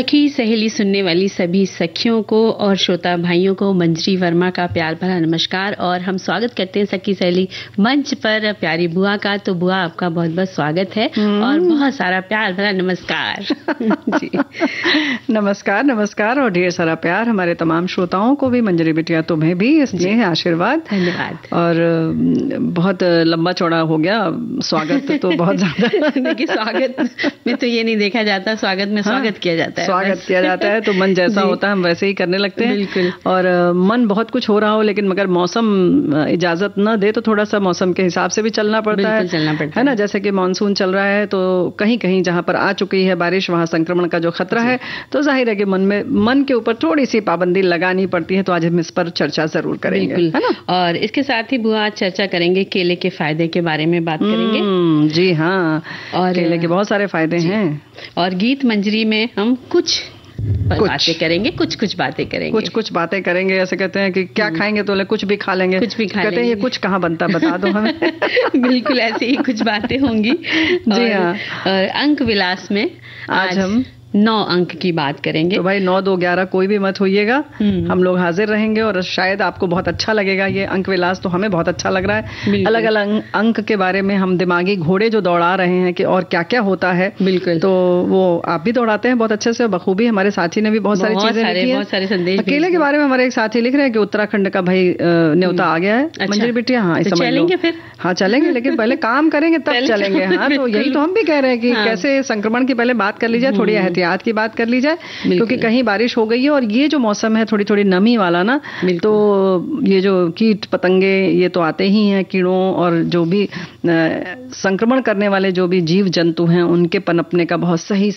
सखी सहेली सुनने वाली सभी सखियों को और श्रोता भाइयों को मंजरी वर्मा का प्यार भरा नमस्कार। और हम स्वागत करते हैं सखी सहेली मंच पर प्यारी बुआ का। तो बुआ आपका बहुत बहुत स्वागत है और बहुत सारा प्यार भरा नमस्कार। जी नमस्कार नमस्कार और ढेर सारा प्यार हमारे तमाम श्रोताओं को भी। मंजरी बिटिया तुम्हें भी स्नेह आशीर्वाद धन्यवाद। और बहुत लंबा चौड़ा हो गया स्वागत तो बहुत ज्यादा। देखिए स्वागत में तो ये नहीं देखा जाता, स्वागत में स्वागत किया जाता है। स्वागत किया जाता है तो मन जैसा होता है हम वैसे ही करने लगते हैं। बिल्कुल। और मन बहुत कुछ हो रहा हो लेकिन मगर मौसम इजाजत न दे तो थोड़ा सा मौसम के हिसाब से भी चलना पड़ता है ना। जैसे कि मानसून चल रहा है तो कहीं कहीं जहां पर आ चुकी है बारिश वहां संक्रमण का जो खतरा है तो जाहिर है कि मन के ऊपर थोड़ी सी पाबंदी लगानी पड़ती है। तो आज हम इस पर चर्चा जरूर करेंगे, है ना। और इसके साथ ही बुआ आज चर्चा करेंगे केले के फायदे के बारे में बात करेंगे। जी हाँ, और केले के बहुत सारे फायदे हैं। और गीत मंजरी में हम कुछ बातें करेंगे, कुछ बातें करेंगे, कुछ बातें करेंगे। ऐसे कहते हैं कि क्या खाएंगे तो कुछ भी खा लेंगे, कहते हैं ये कुछ कहाँ बनता बता दो हमें। बिल्कुल ऐसे ही कुछ बातें होंगी। जी हाँ। और अंक विलास में आज हम 9 अंक की बात करेंगे। तो भाई 9, 2, 11 कोई भी मत होइएगा, हम लोग हाजिर रहेंगे और शायद आपको बहुत अच्छा लगेगा ये अंक विलास। तो हमें बहुत अच्छा लग रहा है। अलग अलग अंक के बारे में हम दिमागी घोड़े जो दौड़ा रहे हैं कि और क्या क्या होता है। बिल्कुल। तो वो आप भी दौड़ाते हैं बहुत अच्छे से बखूबी। हमारे साथी ने भी बहुत सारी चीजें लिखी हैं, बहुत सारे संदेश। केले के बारे में हमारे एक साथी लिख रहे हैं कि उत्तराखंड का भाई न्योता आ गया है। मंजरी बिटिया हाँ चलेंगे फिर। हाँ चलेंगे लेकिन पहले काम करेंगे तब चलेंगे। हाँ तो यही तो हम भी कह रहे हैं कि कैसे संक्रमण की पहले बात कर ली जाए, थोड़ी एहतियात की बात कर ली जाए क्योंकि कहीं बारिश हो गई है और ये जो मौसम है थोड़ी थोड़ी नमी वाला ना, तो ये जो कीट पतंगे ये तो आते ही हैं, कीड़ों और जो भी संक्रमण करने वाले जो भी जीव जंतु हैं उनके पनपने का बहुत सही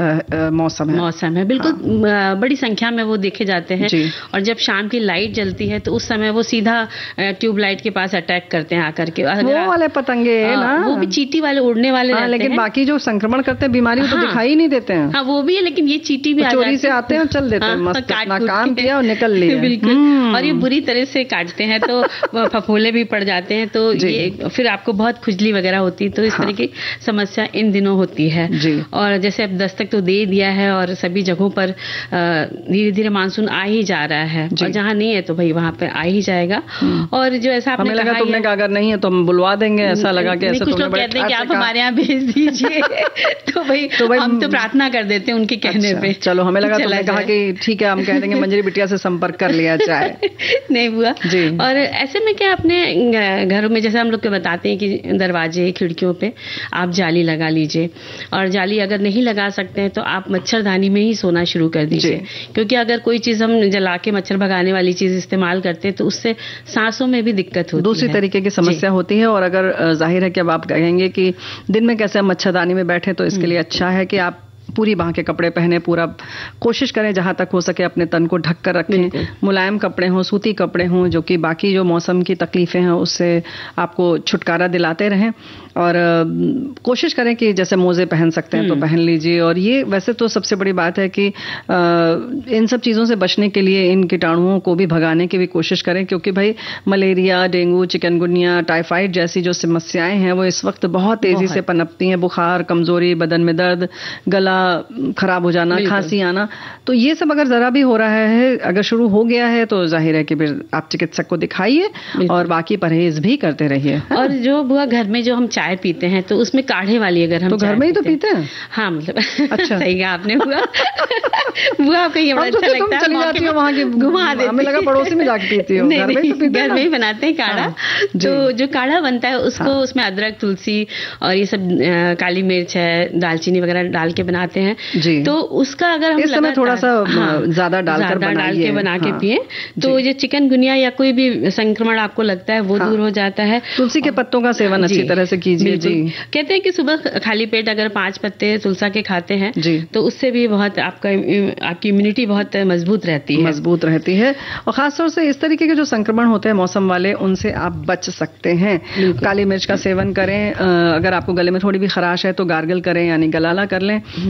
मौसम है। बिल्कुल। हाँ। बड़ी संख्या में वो देखे जाते हैं। और जब शाम की लाइट जलती है तो उस समय वो सीधा ट्यूब लाइट के पास अटैक करते हैं आकर के। वो वाले पतंगे ना, वो भी चींटी वाले उड़ने वाले रहते लेकिन हैं। बाकी जो संक्रमण करते हैं बीमारी तो दिखाई नहीं देते हैं। हाँ वो भी है लेकिन ये चींटी भी चोरी से आते हैं और चल देते हैं, मस्त अपना काम किया और निकल लिया। बिल्कुल। और ये बुरी तरह से काटते हैं तो फफोले भी पड़ जाते हैं। तो ये फिर आपको बहुत खुजली वगैरह होती है। तो इस तरह की समस्या इन दिनों होती है। और जैसे अब दस्तक तो दे दिया है और सभी जगहों पर धीरे धीरे मानसून आ ही जा रहा है। और जहां नहीं है तो भाई वहां पे आ ही जाएगा। और जो ऐसा आपने लगा तुमने कहा अगर नहीं है तो हम बुलवा देंगे, ऐसा लगा कि ऐसा कुछ लोग कहते हैं कि आप हमारे यहाँ भेज दीजिए। तो भाई हम तो प्रार्थना कर देते हैं उनके कहने पे। चलो हमें लगा तुमने कहा कि ठीक है हम कह देंगे मंजरी बिटिया से संपर्क कर लिया जाए। नहीं बुआ। और ऐसे में क्या अपने घरों में जैसे हम लोग बताते हैं कि दरवाजे खिड़कियों पे आप जाली लगा लीजिए। और जाली अगर नहीं लगा सकते हैं तो आप मच्छरदानी में ही सोना शुरू कर दीजिए। क्योंकि अगर कोई चीज हम जला के मच्छर भगाने वाली चीज इस्तेमाल करते हैं तो उससे सांसों में भी दिक्कत होती है, दूसरी तरीके की समस्या होती है। और अगर जाहिर है कि अब आप कहेंगे कि दिन में कैसे हम मच्छरदानी में बैठे तो इसके लिए अच्छा है कि आप पूरी बांह के कपड़े पहने, पूरा कोशिश करें जहां तक हो सके अपने तन को ढक कर रखें। मुलायम कपड़े हों, सूती कपड़े हों जो कि बाकी जो मौसम की तकलीफें हैं उससे आपको छुटकारा दिलाते रहें। और कोशिश करें कि जैसे मोजे पहन सकते हैं तो पहन लीजिए। और ये वैसे तो सबसे बड़ी बात है कि इन सब चीज़ों से बचने के लिए इन कीटाणुओं को भी भगाने की भी कोशिश करें क्योंकि भाई मलेरिया, डेंगू, चिकनगुनिया, टाइफाइड जैसी जो समस्याएं हैं वो इस वक्त बहुत तेजी से पनपती हैं। बुखार, कमजोरी, बदन में दर्द, गला खराब हो जाना, खांसी आना, तो ये सब अगर जरा भी हो रहा है, अगर शुरू हो गया है तो जाहिर है कि फिर आप चिकित्सक को दिखाइए और बाकी परहेज भी करते रहिए। और जो बुआ घर में जो हम चाय पीते हैं तो उसमें काढ़े वाली अगर हम तो घर में ही तो पीते हैं। हाँ मतलब अच्छा सही कहा आपने बुआ। बुआ आपको ये बड़ा अच्छा लगता है। चली जाती हो वहाँ की घुमा देती, हमें लगा पड़ोसी में जाके पीती हो। घर में ही बनाते हैं काढ़ा। तो जो काढ़ा बनता है उसको उसमें अदरक, तुलसी और ये सब काली मिर्च है, दालचीनी वगैरह डाल के बनाते हैं। तो उसका अगर हम इस समय थोड़ा सा ज्यादा डाल के बना के पिए तो ये चिकनगुनिया या कोई भी संक्रमण आपको लगता है वो दूर हो जाता है। तुलसी के पत्तों का सेवन अच्छी तरह से कीजिए। जी कहते हैं कि सुबह खाली पेट अगर 5 पत्ते तुलसा के खाते हैं तो उससे भी बहुत आपकी इम्यूनिटी बहुत मजबूत रहती है। और खासतौर से इस तरीके के जो संक्रमण होते हैं मौसम वाले उनसे आप बच सकते हैं। काली मिर्च का सेवन करें। अगर आपको गले में थोड़ी भी खराश है तो गार्गल करें यानी गलाला कर लें।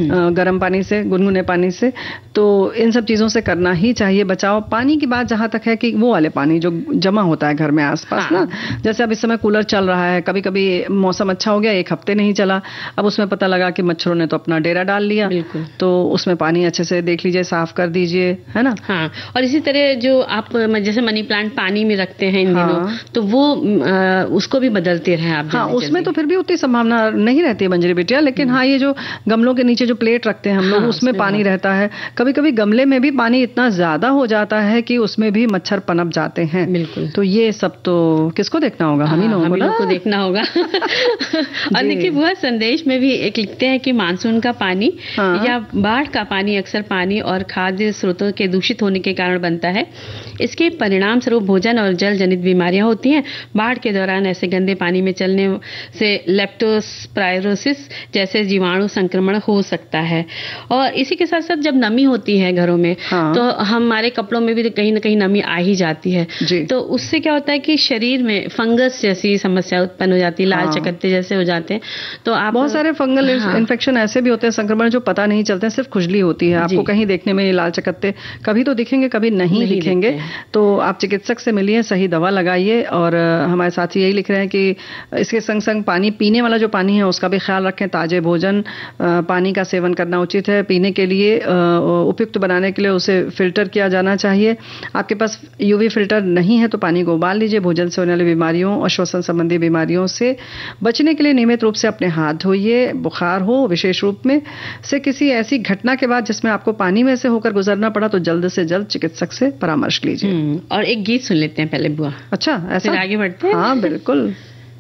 गर्म पानी से, गुनगुने पानी से। तो इन सब चीजों से करना ही चाहिए बचाव। पानी की बात जहां तक है कि वो वाले पानी जो जमा होता है घर में आसपास ना, जैसे अब इस समय कूलर चल रहा है, कभी कभी मौसम अच्छा हो गया, 1 हफ्ते नहीं चला, अब उसमें पता लगा कि मच्छरों ने तो अपना डेरा डाल लिया, तो उसमें पानी अच्छे से देख लीजिए, साफ कर दीजिए, है ना। हाँ, और इसी तरह जो आप जैसे मनी प्लांट पानी में रखते हैं इन दिनों, तो वो उसको भी बदलते रहे आप। हाँ, उसमें तो फिर भी उतनी संभावना नहीं रहती है मंजरी बिटिया, लेकिन हाँ, ये जो गमलों के नीचे जो प्लेट रखते हैं हम लोग, उसमें पानी रहता है। कभी कभी गमले में भी पानी इतना ज्यादा हो जाता है कि उसमें भी मच्छर पनप जाते हैं। बिल्कुल। तो ये सब तो किसको देखना होगा? हम ही लोगों को देखना होगा। और देखिए बुआ, संदेश में भी एक लिखते हैं कि मानसून का पानी या बाढ़ का पानी अक्सर पानी और खाद्य स्रोतों के दूषित होने के कारण बनता है। इसके परिणाम स्वरूप भोजन और जल जनित बीमारियां होती हैं। बाढ़ के दौरान ऐसे गंदे पानी में चलने से लेप्टोस्पायरोसिस जैसे जीवाणु संक्रमण हो सकता है। और इसी के साथ साथ जब नमी होती है घरों में, तो हमारे कपड़ों में भी कहीं ना कहीं नमी आ ही जाती है। तो उससे क्या होता है कि शरीर में फंगस जैसी समस्या उत्पन्न हो जाती है, लाल चकत्ते जैसे हो जाते हैं। तो आप बहुत सारे फंगल इन्फेक्शन ऐसे भी होते हैं, संक्रमण जो पता नहीं चलते हैं, सिर्फ खुजली होती है। आपको कहीं देखने में लाल चकत्ते कभी तो दिखेंगे, कभी नहीं दिखेंगे। तो आप चिकित्सक से मिलिए, सही दवा लगाइए। और हमारे साथी यही लिख रहे हैं कि इसके संग संग पानी, पीने वाला जो पानी है उसका भी ख्याल रखें। ताजे भोजन पानी का सेवन करना उचित है। पीने के लिए उपयुक्त बनाने के लिए उसे फिल्टर किया जाना चाहिए। आपके पास यूवी फिल्टर नहीं है तो पानी को उबाल लीजिए। भोजन से होने वाली बीमारियों और श्वसन संबंधी बीमारियों से बचने के लिए नियमित रूप से अपने हाथ धोइए। बुखार हो विशेष रूप में से किसी ऐसी घटना के बाद जिसमें आपको पानी में से होकर गुजरना पड़ा, तो जल्द से जल्द चिकित्सक से परामर्श लीजिए। और एक गीत सुन लेते हैं पहले बुआ। अच्छा, ऐसा? फिर आगे बढ़ते हैं। हाँ बिल्कुल।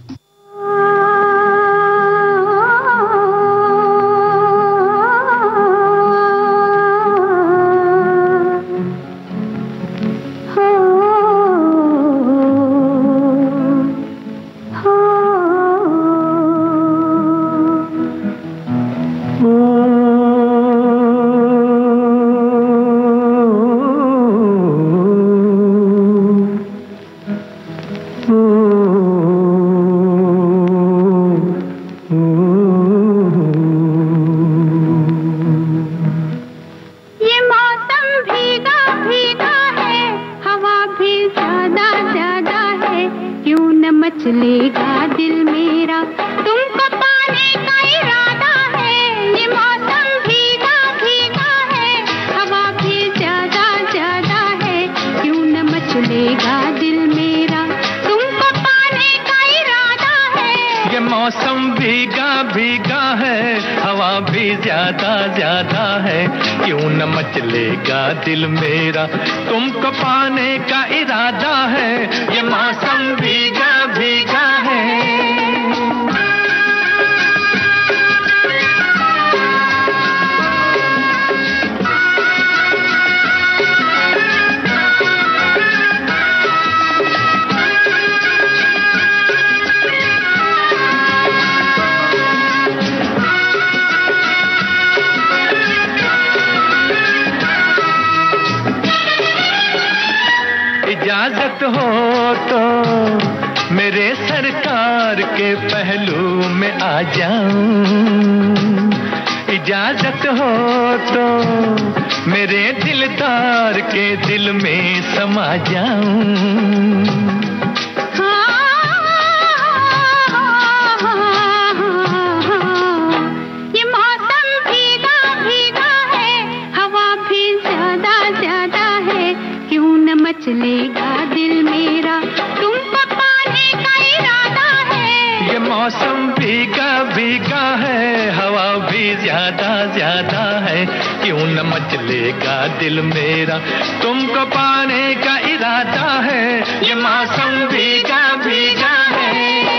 दिल मेरा तुमको पाने का इरादा है, ये मौसम भीगा भीगा है। इजाजत हो तो मेरे सरकार के पहलू में आ जाऊं। इजाजत हो तो मेरे दिलदार के दिल में समा जाऊं। मचलेगा दिल मेरा तुमको पाने का इरादा है। ये मौसम भीगा भीगा है, हवा भी ज्यादा ज्यादा है, क्यों न मचलेगा दिल मेरा तुमको पाने का इरादा है। ये मौसम भीगा भीगा है।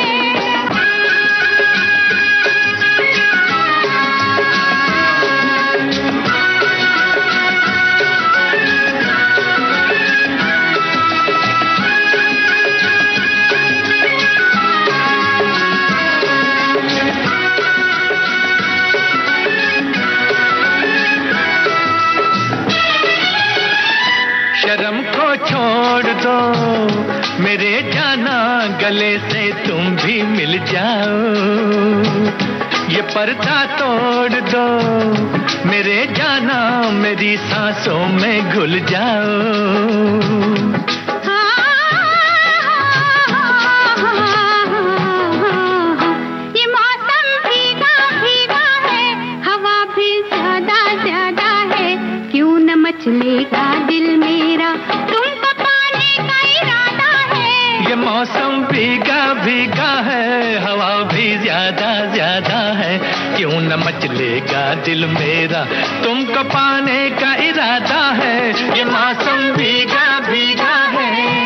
शर्म को छोड़ दो मेरे जाना, गले से तुम भी मिल जाओ। ये पर्दा तोड़ दो मेरे जाना, मेरी सांसों में घुल जाओ। मचलेगा दिल मेरा, तुमको पाने का इरादा है। ये मौसम भीगा भीगा है, हवा भी ज्यादा ज्यादा है, क्यों न मचलेगा दिल मेरा, तुमको पाने का इरादा है। ये मौसम भीगा भीगा है।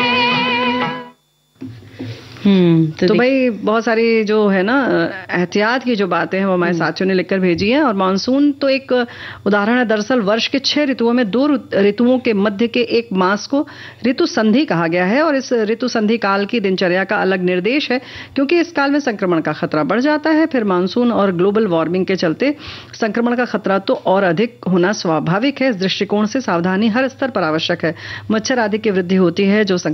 तो भाई बहुत सारी जो है ना एहतियात की जो बातें हैं वो हमारे साथियों ने लिखकर भेजी हैं। और मानसून तो एक उदाहरण है। दरअसल वर्ष के 6 ऋतुओं में 2 ऋतुओं के मध्य के एक मास को ऋतु संधि कहा गया है। और इस ऋतु संधि काल की दिनचर्या का अलग निर्देश है, क्योंकि इस काल में संक्रमण का खतरा बढ़ जाता है। फिर मानसून और ग्लोबल वार्मिंग के चलते संक्रमण का खतरा तो और अधिक होना स्वाभाविक है। इस दृष्टिकोण से सावधानी हर स्तर पर आवश्यक है। मच्छर आदि की वृद्धि होती है जो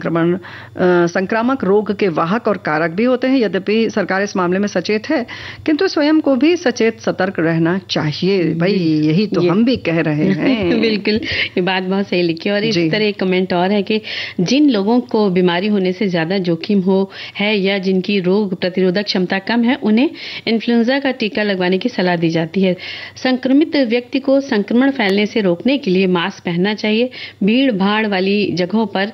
संक्रामक रोग के वाहक और कारक भी होते हैं। यद्यपि सरकार इस मामले में सचेत है, किंतु स्वयं को भी सचेत सतर्क रहना चाहिए। भाई यही तो हम भी कह रहे हैं। बिल्कुल, ये बात बहुत सही लिखी। और इस तरह एक कमेंट और है कि जिन लोगों को बीमारी होने से ज्यादा जोखिम हो है या जिनकी रोग प्रतिरोधक क्षमता कम है, उन्हें इन्फ्लुएंजा का टीका लगवाने की सलाह दी जाती है। संक्रमित व्यक्ति को संक्रमण फैलने से रोकने के लिए मास्क पहनना चाहिए। भीड़ भाड़ वाली जगहों पर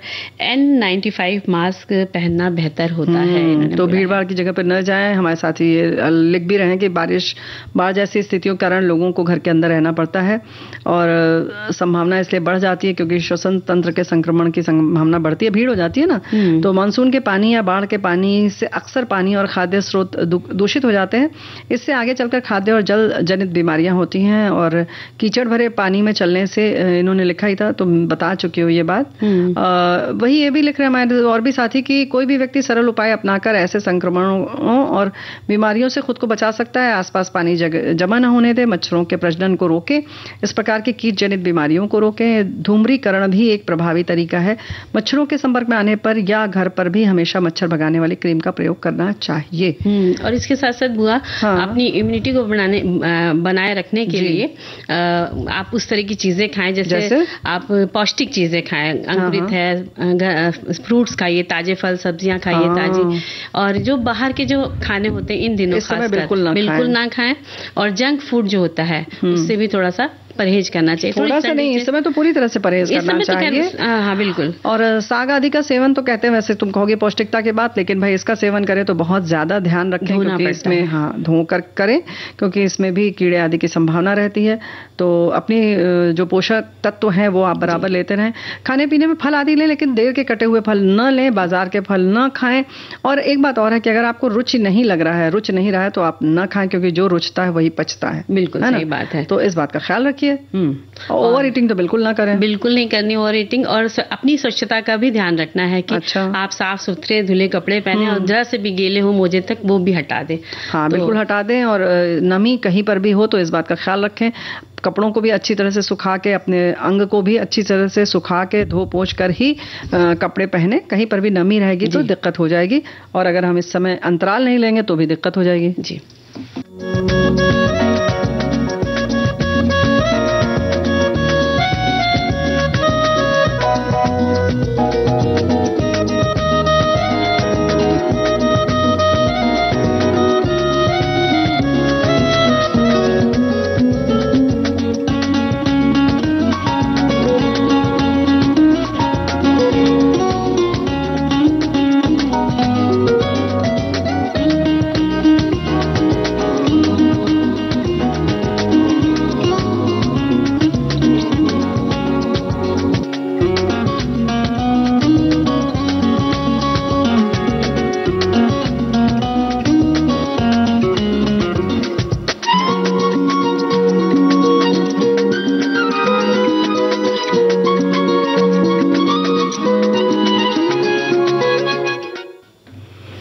N95 मास्क पहनना बेहतर होता है। तो भीड़ भाड़ की जगह पर न जाएं। हमारे साथी ये लिख भी रहे हैं कि बाढ़ जैसी स्थितियों के कारण लोगों को घर के अंदर रहना पड़ता है और संभावना इसलिए बढ़ जाती है क्योंकि श्वसन तंत्र के संक्रमण की संभावना बढ़ती है, भीड़ हो जाती है ना। तो मानसून के पानी या बाढ़ के पानी से अक्सर पानी और खाद्य स्रोत दूषित हो जाते हैं। इससे आगे चलकर खाद्य और जल जनित बीमारियां होती हैं। और कीचड़ भरे पानी में चलने से, इन्होंने लिखा ही था तो बता चुकी हो ये बात। वही ये भी लिख रहे हैं हमारे और भी साथी कि कोई भी व्यक्ति सरल उपाय अपनाकर ऐसे संक्रमणों और बीमारियों से खुद को बचा सकता है। आसपास पानी जमा न होने दे, मच्छरों के प्रजनन को रोके, इस प्रकार की कीट जनित बीमारियों को रोके। धूम्रीकरण भी एक प्रभावी तरीका है। मच्छरों के संपर्क में आने पर या घर पर भी हमेशा मच्छर भगाने वाली क्रीम का प्रयोग करना चाहिए। और इसके साथ साथ बुआ, अपनी इम्यूनिटी को बनाए रखने के लिए आप उस तरह की चीजें खाएं जैसे आप पौष्टिक चीजें खाएं। अंकुरित है, फ्रूट्स खाइए, ताजे फल सब्जियां खाइए ताजी। और जो बाहर के जो खाने होते हैं इन दिनों खासकर बिल्कुल ना खाएं। और जंक फूड जो होता है उससे भी थोड़ा सा परहेज करना चाहिए। थोड़ा सा नहीं, इस समय तो पूरी तरह से परहेज करना चाहिए। हाँ बिल्कुल। और साग आदि का सेवन तो कहते हैं, वैसे तुम कहोगे पौष्टिकता की बात, लेकिन भाई इसका सेवन करें तो बहुत ज्यादा ध्यान रखें क्योंकि इसमें धोकर करें क्योंकि इसमें भी कीड़े आदि की संभावना रहती है। तो अपनी जो पोषक तत्व हैं वो आप बराबर लेते रहें। खाने पीने में फल आदि लें, लेकिन देर के कटे हुए फल न लें, बाजार के फल न खाएं। और एक बात और है कि अगर आपको रुचि नहीं लग रहा है, रुचि नहीं रहा है तो आप न खाएं, क्योंकि जो रुचता है वही पचता है। बिल्कुल सही बात है। तो इस बात का ख्याल रखिए। ओवर ईटिंग तो बिल्कुल ना करें, बिल्कुल नहीं करनी ओवर ईटिंग। और अपनी स्वच्छता का भी ध्यान रखना है कि आप साफ सुथरे धुले कपड़े पहने और जरा से भी गीले हो मोजे तक वो भी हटा दें। हाँ बिल्कुल हटा दें। और नमी कहीं पर भी हो तो इस बात का ख्याल रखें। कपड़ों को भी अच्छी तरह से सुखा के, अपने अंग को भी अच्छी तरह से सुखा के धो पोंछ कर ही कपड़े पहने। कहीं पर भी नमी रहेगी तो दिक्कत हो जाएगी। और अगर हम इस समय अंतराल नहीं लेंगे तो भी दिक्कत हो जाएगी। जी।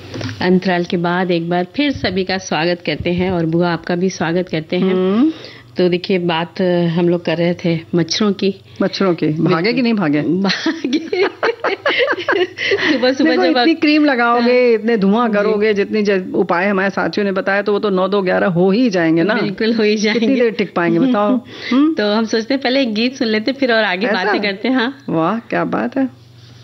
अंतराल के बाद एक बार फिर सभी का स्वागत करते हैं और बुआ आपका भी स्वागत करते हैं। तो देखिए बात हम लोग कर रहे थे मच्छरों की। भागे कि नहीं भागे? भागे। सुबह सुबह जब इतनी क्रीम लगाओगे, इतने धुआं करोगे, जितनी उपाय हमारे साथियों ने बताया, तो वो तो 9, 2, 11 हो ही जाएंगे ना। बिल्कुल हो ही जाएंगे। कितनी देर टिक पाएंगे बताओ? तो हम सोचते हैं पहले एक गीत सुन लेते फिर और आगे बातें करते हैं। हाँ, वाह क्या बात है।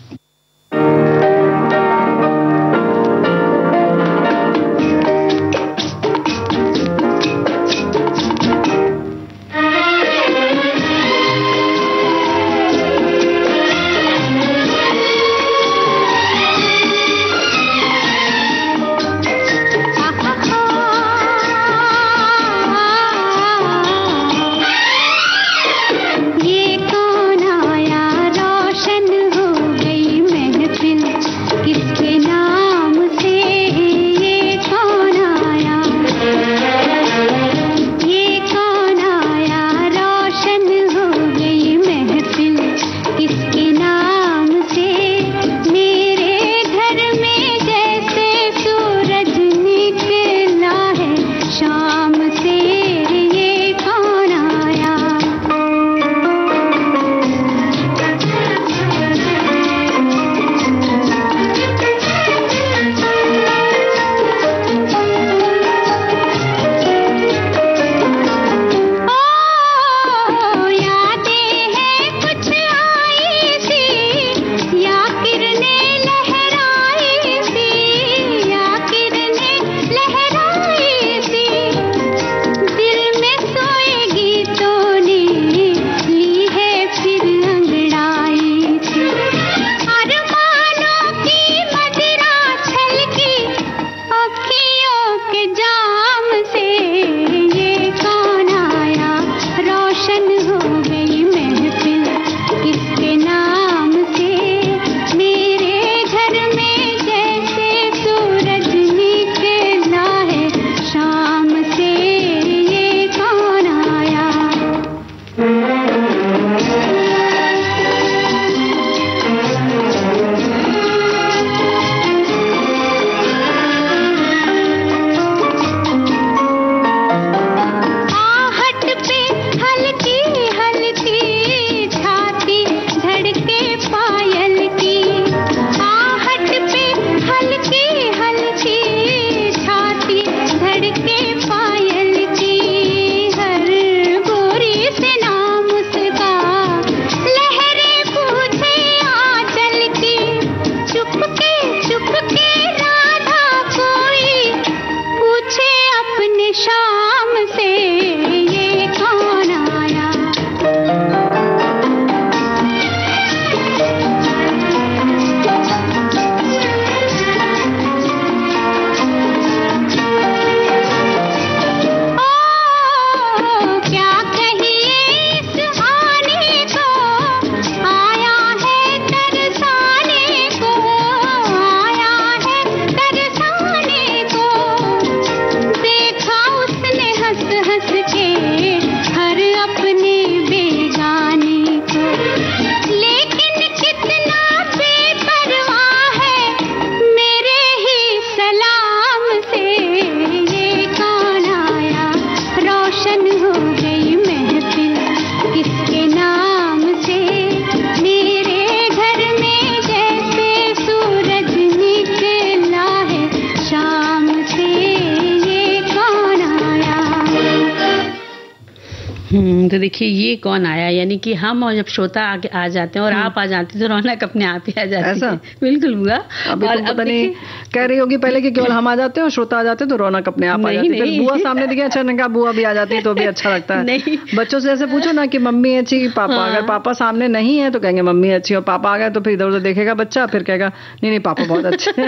तो देखिए ये कौन आया, यानी कि हम और जब श्रोता आ जाते हैं और आप आ जाते हैं तो रौनक अपने आप ही आ जाती है। बिल्कुल बुआ। और अब नहीं कह रही होगी पहले कि केवल हम आ जाते हैं और श्रोता आ जाते हैं तो रौनक अपने आप आ जाती है। फिर बुआ सामने दिखे, अच्छा ने कहा बुआ भी आ जाती है तो भी अच्छा लगता है। नहीं। बच्चों से ऐसे पूछो ना कि मम्मी अच्छी पापा, अगर पापा सामने नहीं है तो कहेंगे मम्मी अच्छी, और पापा आ गए तो फिर इधर उधर देखेगा बच्चा, फिर कहेगा नहीं नहीं पापा बहुत अच्छे।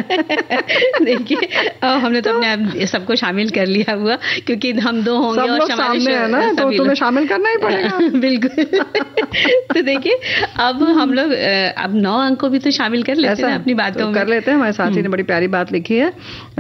देखिए हमने तो अपने सबको शामिल कर लिया हुआ, क्योंकि हम दो होंगे सब लोग सामने है ना, तो तुम्हें शामिल करना ही पड़ेगा। बिल्कुल। तो देखिए अब हम लोग अब 9 अंक को भी तो शामिल कर लेते हैं अपनी बातों में। कर लेते हैं। हमारे साथी ने बड़ी प्यारी बात लिखी है।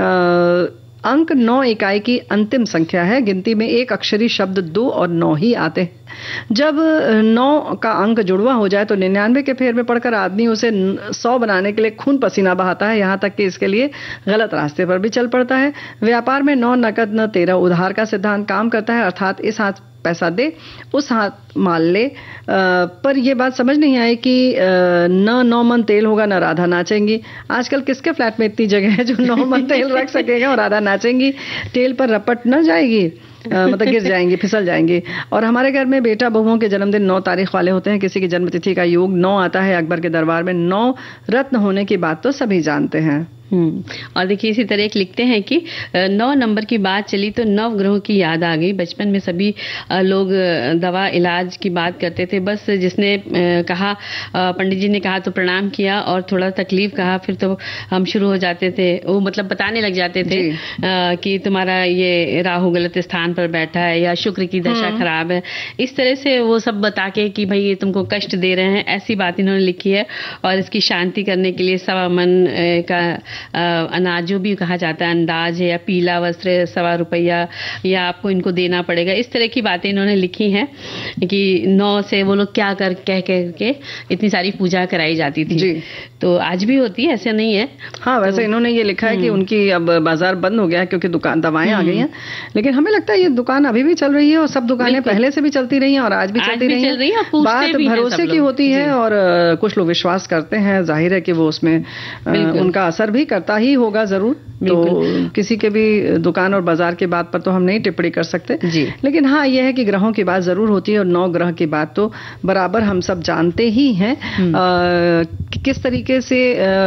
अंक 9 इकाई की अंतिम संख्या है। गिनती में एक अक्षरी शब्द 2 और 9 ही आते हैं। जब 9 का अंक जुड़वा हो जाए तो 99 के फेर में पढ़कर आदमी उसे 100 बनाने के लिए खून पसीना बहाता है, यहाँ तक कि इसके लिए गलत रास्ते पर भी चल पड़ता है। व्यापार में 9 नकद न 13 उधार का सिद्धांत काम करता है, अर्थात इस हाथ पैसा दे, उस हाथ माल ले। पर ये बात समझ नहीं आई कि न 9 मन तेल होगा न राधा नाचेंगी। आजकल किसके फ्लैट में इतनी जगह है जो 9 मन तेल रख सकेगा और राधा नाचेंगी? तेल पर रपट न जाएगी, मतलब गिर जाएंगी, फिसल जाएंगी। और हमारे घर में बेटा बहुओं के जन्मदिन 9 तारीख वाले होते हैं। किसी की जन्मतिथि का योग 9 आता है। अकबर के दरबार में 9 रत्न होने की बात तो सभी जानते हैं। और देखिए इसी तरह एक लिखते हैं कि 9 नंबर की बात चली तो नवग्रहों की याद आ गई। बचपन में सभी लोग दवा इलाज की बात करते थे, बस जिसने कहा, पंडित जी ने कहा तो प्रणाम किया, और थोड़ा तकलीफ कहा फिर तो हम शुरू हो जाते थे, वो मतलब बताने लग जाते थे कि तुम्हारा ये राहु गलत स्थान पर बैठा है या शुक्र की दशा खराब है। इस तरह से वो सब बता के कि भाई ये तुमको कष्ट दे रहे हैं, ऐसी बात इन्होंने लिखी है। और इसकी शांति करने के लिए 1.25 मन का अनाज जो भी कहा जाता है, अंदाज है, या पीला वस्त्र 1.25 रुपया या आपको इनको देना पड़ेगा। इस तरह की बातें इन्होंने लिखी हैं कि 9 से वो लोग क्या कह के इतनी सारी पूजा कराई जाती थी जी। तो आज भी होती है, ऐसा नहीं है। हाँ, वैसे तो इन्होंने ये लिखा है कि उनकी अब बाजार बंद हो गया है क्योंकि दुकान दवाएं आ गई हैं, लेकिन हमें लगता है ये दुकान अभी भी चल रही है और सब दुकानें पहले से भी चलती रही हैं और आज भी चलती रही हैं। बात भरोसे की होती है और कुछ लोग विश्वास करते हैं, जाहिर है कि वो उसमें उनका असर भी करता ही होगा जरूर। तो किसी के भी दुकान और बाजार की बात पर तो हम नहीं टिप्पणी कर सकते जी। लेकिन हाँ, यह है कि ग्रहों की बात जरूर होती है और 9 ग्रह की बात तो बराबर हम सब जानते ही हैं। किस तरीके से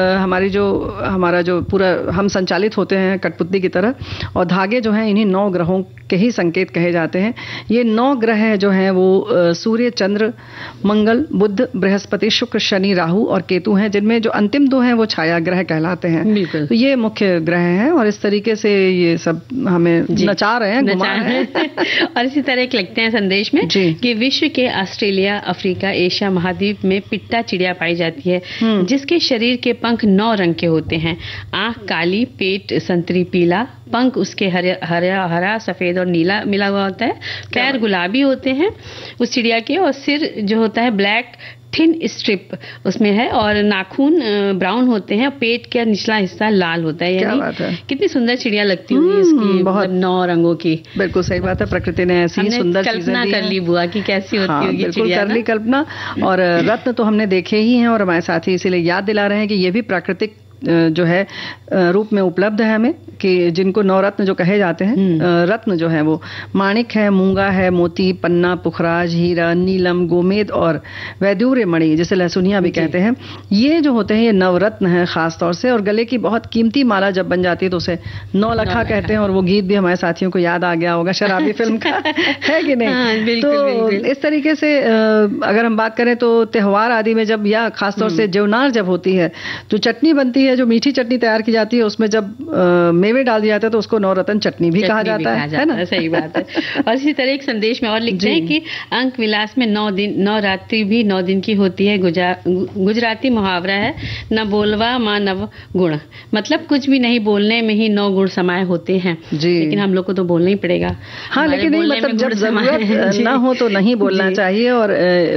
हमारा जो पूरा हम संचालित होते हैं कठपुतली की तरह, और धागे जो हैं इन्हीं 9 ग्रहों के ही संकेत कहे जाते हैं। ये 9 ग्रह जो हैं वो सूर्य, चंद्र, मंगल, बुध, बृहस्पति, शुक्र, शनि, राहु और केतु हैं, जिनमें जो अंतिम 2 हैं वो छाया ग्रह कहलाते हैं। तो ये मुख्य ग्रह हैं और इस तरीके से ये सब हमें नचा रहे हैं, घुमा रहे हैं। और इसी तरह एक लिखते हैं संदेश में कि विश्व के ऑस्ट्रेलिया, अफ्रीका, एशिया महाद्वीप में पिट्टा चिड़िया पाई जाती है, जिसके शरीर के पंख 9 रंग के होते हैं। आंख काली, पेट संतरी पीला, पंख उसके हरा, सफेद और नीला मिला हुआ होता है, पैर गुलाबी होते हैं उस चिड़िया के, और सिर जो होता है ब्लैक थिन स्ट्रिप उसमें है, और नाखून ब्राउन होते हैं, पेट का निचला हिस्सा लाल होता है। यानी कितनी सुंदर चिड़िया लगती होगी इसकी, बहुत 9 रंगों की। बिल्कुल सही बात है, प्रकृति ने ऐसी सुंदर कल्पना कर ली बुआ की कैसी होती होगी चिड़िया, कर ली कल्पना। और रत्न तो हमने देखे ही हैं और हमारे साथी इसीलिए याद दिला रहे हैं कि ये भी प्राकृतिक जो है रूप में उपलब्ध है हमें, कि जिनको 9 रत्न जो कहे जाते हैं। रत्न जो है वो माणिक है, मूंगा है, मोती, पन्ना, पुखराज, हीरा, नीलम, गोमेद और वैदूर्य मणि, जिसे लहसुनिया भी कहते हैं। ये जो होते हैं ये नवरत्न है खास तौर से। और गले की बहुत कीमती माला जब बन जाती है तो उसे 9 लखा कहते हैं, और वो गीत भी हमारे साथियों को याद आ गया होगा शराबी फिल्म का, है कि नहीं? तो इस तरीके से अगर हम बात करें तो त्योहार आदि में जब, या खासतौर से ज्योनार जब होती है तो चटनी बनती है, जो मीठी चटनी तैयार की जाती है उसमें जब मेवे डाल दिया जाता है तो उसको 9 रत्न चटनी भी कहा जाता है ना? सही बात है। और इसी तरह एक संदेश में और लिखते हैं कि अंक विलास में 9 रात्रि भी 9 दिन की होती है। गुजराती मुहावरा है, न बोलवा मां नव गुण, मतलब कुछ भी नहीं, बोलने में ही 9 गुण समाये होते हैं। लेकिन हम लोग को तो बोलना ही पड़ेगा। हाँ, लेकिन नहीं, मतलब जब जरूरत ना हो तो नहीं बोलना चाहिए। और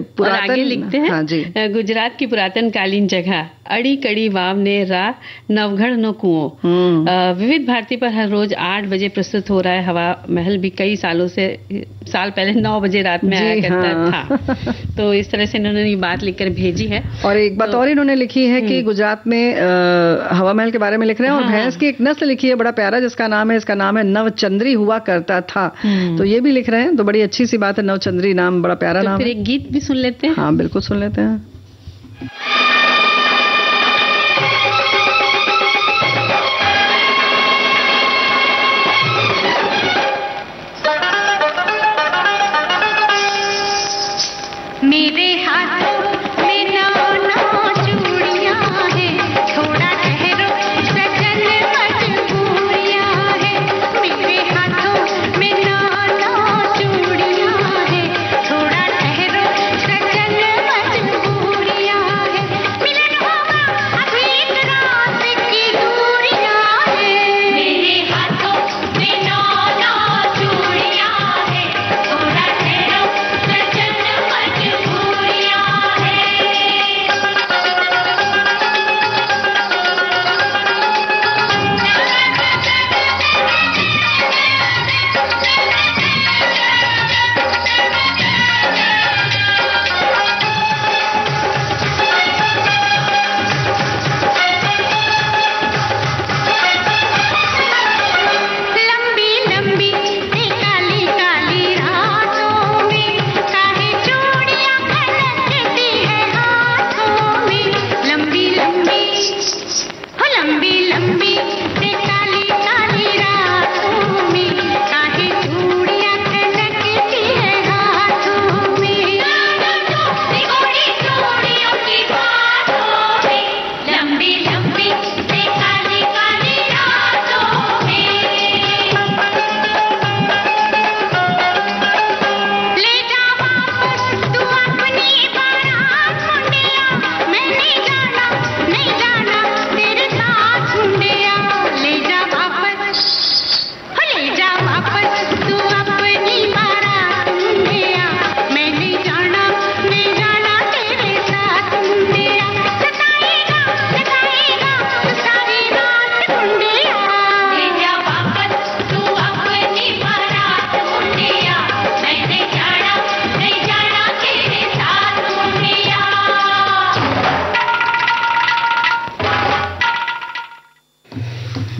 आगे लिखते हैं गुजरात की पुरातन कालीन जगह अड़ी कड़ी वाव ने रा नवघड़ नो कुओं। विविध भारती पर हर रोज 8 बजे प्रस्तुत हो रहा है। हवा महल भी कई साल पहले 9 बजे रात में आया करता था। तो इस तरह से इन्होंने ये बात लिखकर भेजी है। और एक बात और इन्होंने लिखी है कि गुजरात में हवा महल के बारे में लिख रहे हैं। और भैंस की एक नस्ल लिखी है बड़ा प्यारा, इसका नाम है नवचंद्री हुआ करता था। तो ये भी लिख रहे हैं, तो बड़ी अच्छी सी बात है। नवचंद्री नाम बड़ा प्यारा नाम है। फिर एक गीत भी सुन लेते हैं। हाँ, बिल्कुल सुन लेते हैं। मेरे हाथों में 9 चूड़ियां हैं, थोड़ा ठहरो सजन मजबूरियां हैं। मेरे हाथों में 9 चूड़ियां हैं, थोड़ा ठहरो सजन मजबूरियां हैं।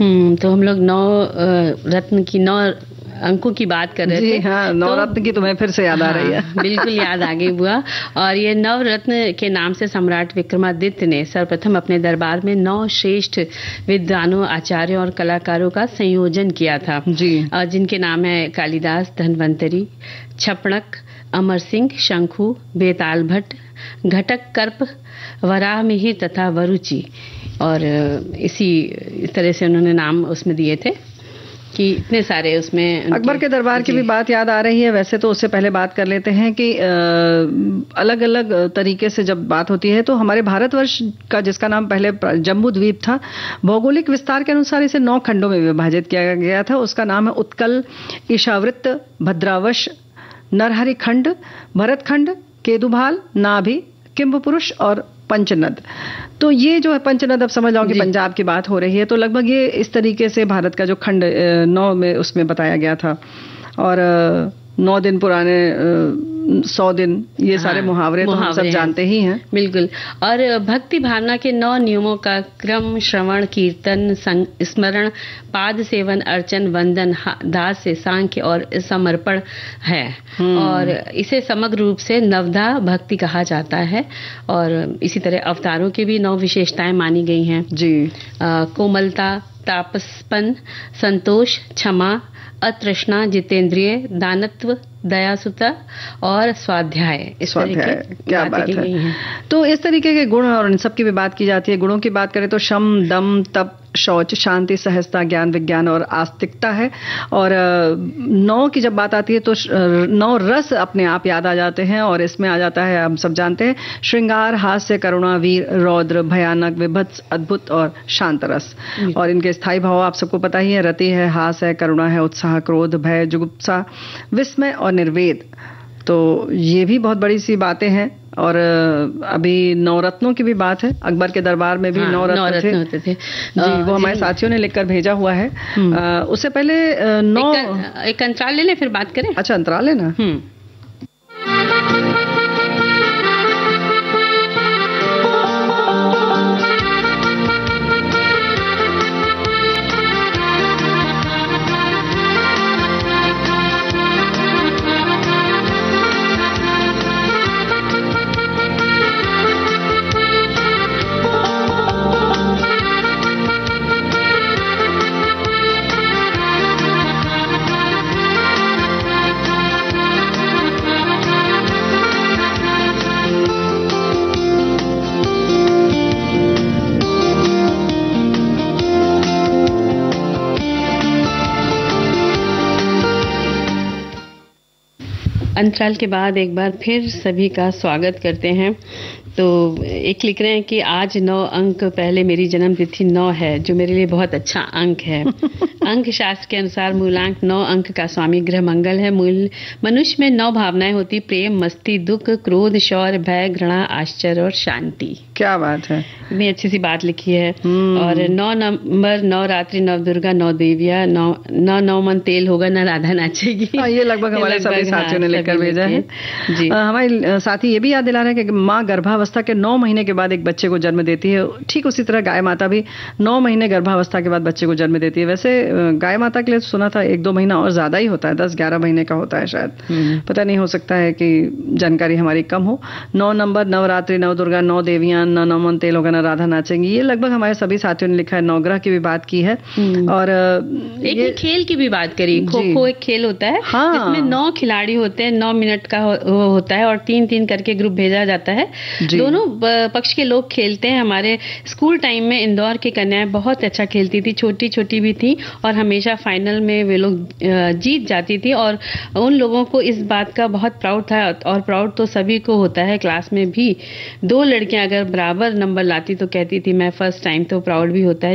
तो हम लोग 9 रत्न की 9 अंकों की बात कर रहे थे। हाँ, 9 रत्न की तुम्हें फिर से याद आ रही है। बिल्कुल याद आ गई बुआ। और ये 9 रत्न के नाम से सम्राट विक्रमादित्य ने सर्वप्रथम अपने दरबार में 9 श्रेष्ठ विद्वानों, आचार्यों और कलाकारों का संयोजन किया था जी। जिनके नाम है कालिदास, धन्वंतरी, छपणक, अमर सिंह, शंखु, बेताल भट्ट, घटक कर्प, वराहमिहिर तथा वरुचि। और इसी तरह से उन्होंने नाम उसमें दिए थे कि इतने सारे उसमें। अकबर के दरबार की भी बात याद आ रही है। वैसे तो उससे पहले बात कर लेते हैं कि अलग अलग तरीके से जब बात होती है तो हमारे भारतवर्ष का, जिसका नाम पहले जम्बू द्वीप था, भौगोलिक विस्तार के अनुसार इसे 9 खंडों में विभाजित किया गया था। उसका नाम है उत्कल, ईशावृत्त, भद्रावश, नरहरि खंड, भरत खंड, केदुभाल, नाभि, किंभपुरुष और पंचनद। तो ये जो है पंचनद, अब समझ लो कि पंजाब की बात हो रही है। तो लगभग ये इस तरीके से भारत का जो खंड 9 में उसमें बताया गया था। और 9 दिन पुराने 100 दिन, ये सारे मुहावरे तो हम सब जानते ही हैं। बिल्कुल। और भक्ति भावना के 9 नियमों का क्रम श्रवण, कीर्तन, स्मरण, पाद सेवन, अर्चन, वंदन, दास से सांख्य और समर्पण है। और इसे समग्र रूप से नवधा भक्ति कहा जाता है। और इसी तरह अवतारों की भी 9 विशेषताएं मानी गई हैं जी। कोमलता, तापसपन, संतोष, क्षमा, अतृष्णा, जितेंद्रिय, दानत्व, दयासुता और स्वाध्याय। क्या बात है। तो इस तरीके के गुण और इन सब की भी बात की जाती है। गुणों की बात करें तो शम, दम, तप, शौच, शांति, सहजता, ज्ञान, विज्ञान और आस्तिकता है। और 9 की जब बात आती है तो 9 रस अपने आप याद आ जाते हैं। और इसमें आ जाता है, हम सब जानते हैं, श्रृंगार, हास्य, करुणा, वीर, रौद्र, भयानक, विभत्स, अद्भुत और शांत रस। और इनके स्थायी भाव आप सबको पता ही है। रति है, हास है, करुणा है, उत्साह, क्रोध, भय, जुगुप्सा, विस्मय और निर्वेद। तो ये भी बहुत बड़ी सी बातें हैं। और अभी 9 रत्नों की भी बात है। अकबर के दरबार में भी 9 रत्न होते थे जी। वो हमारे साथियों ने लिखकर भेजा हुआ है। उससे पहले 9 एक अंतराल ले लें फिर बात करें। अच्छा, अंतराल लेना। अंतराल के बाद एक बार फिर सभी का स्वागत करते हैं। तो एक लिख रहे हैं कि आज 9 अंक पहले मेरी जन्म तिथि 9 है, जो मेरे लिए बहुत अच्छा अंक है। अंक शास्त्र के अनुसार मूलांक 9 अंक का स्वामी ग्रह मंगल है। मूल मनुष्य में 9 भावनाएं होती, प्रेम, मस्ती, दुख, क्रोध, शौर्य, भय, घृणा, आश्चर्य और शांति। क्या बात है, इतनी अच्छी सी बात लिखी है। और 9 नंबर, 9 रात्रि, 9 दुर्गा, 9 देविया, 9 मन तेल होगा, न राधा नाचेगी। ये लगभग हमारे सभी साथियों ने लेकर भेजा है जी। हमारे साथी ये भी याद दिला रहे हैं कि माँ गर्भावस्था के 9 महीने के बाद एक बच्चे को जन्म देती है। ठीक उसी तरह गाय माता भी 9 महीने गर्भावस्था के बाद बच्चे को जन्म देती है। वैसे गाय माता के लिए सुना था 1-2 महीना और ज्यादा ही होता है, 10-11 महीने का होता है शायद। पता नहीं, हो सकता है कि जानकारी हमारी कम हो। 9 नंबर, नवरात्रि, 9 दुर्गा, 9 देवियां, 9 मन तेल होगा, न राधा नाचेंगी। ये लगभग हमारे सभी साथियों ने लिखा है। 9 ग्रह की भी बात की है। और एक खेल की भी बात करी। खो खो एक खेल होता है, हाँ। इसमें 9 खिलाड़ी होते हैं, 9 मिनट का होता है और 3-3 करके ग्रुप भेजा जाता है। दोनों पक्ष के लोग खेलते हैं। हमारे स्कूल टाइम में इंदौर की कन्याएं बहुत अच्छा खेलती थी, छोटी छोटी भी थी और हमेशा फाइनल में वे लोग जीत जाती थी। और उन लोगों को इस बात का बहुत प्राउड था, और प्राउड तो सभी को होता है। क्लास में भी 2 लड़कियां अगर बराबर नंबर लाती तो कहती थी मैं फर्स्ट टाइम। तो प्राउड भी होता है